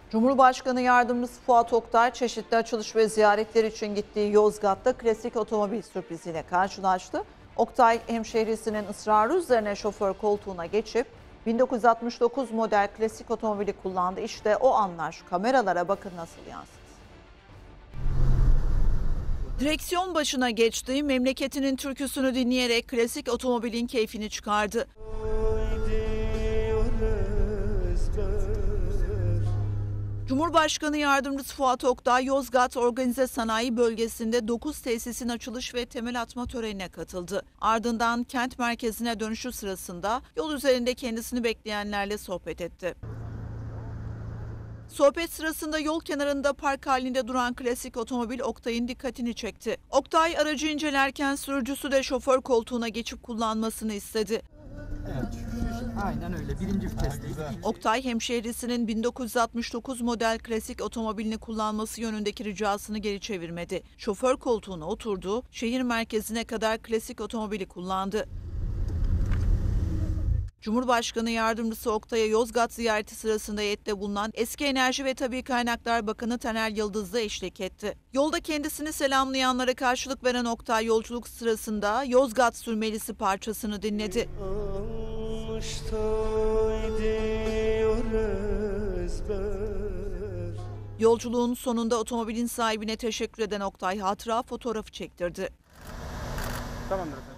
Cumhurbaşkanı Yardımcısı Fuat Oktay çeşitli açılış ve ziyaretler için gittiği Yozgat'ta klasik otomobil sürpriziyle karşılaştı. Oktay hemşehrisinin ısrarı üzerine şoför koltuğuna geçip 1969 model klasik otomobili kullandı. İşte o anlar kameralara bakın nasıl yansıdı. Direksiyon başına geçti, memleketinin türküsünü dinleyerek klasik otomobilin keyfini çıkardı. Cumhurbaşkanı Yardımcısı Fuat Oktay, Yozgat Organize Sanayi Bölgesi'nde 9 tesisin açılış ve temel atma törenine katıldı. Ardından kent merkezine dönüşü sırasında yol üzerinde kendisini bekleyenlerle sohbet etti. Sohbet sırasında yol kenarında park halinde duran klasik otomobil Oktay'ın dikkatini çekti. Oktay aracı incelerken sürücüsü de şoför koltuğuna geçip kullanmasını istedi. Evet, aynen öyle. Birinci vitesteyiz. Oktay hemşehrisinin 1969 model klasik otomobilini kullanması yönündeki ricasını geri çevirmedi. Şoför koltuğuna oturdu, şehir merkezine kadar klasik otomobili kullandı. Cumhurbaşkanı Yardımcısı Oktay'a Yozgat ziyareti sırasında heyette bulunan Eski Enerji ve Tabii Kaynaklar Bakanı Taner Yıldız da eşlik etti. Yolda kendisini selamlayanlara karşılık veren Oktay yolculuk sırasında Yozgat Sürmelisi parçasını dinledi. Yolculuğun sonunda otomobilin sahibine teşekkür eden Oktay hatıra fotoğrafı çektirdi. Tamamdır.